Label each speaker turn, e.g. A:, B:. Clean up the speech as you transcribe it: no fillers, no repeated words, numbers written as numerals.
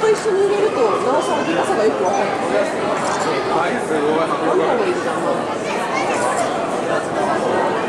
A: と一緒に入れると、なおさら硬さがよくわかる。
B: はい、すごい。
A: 何だろう、いいじゃん。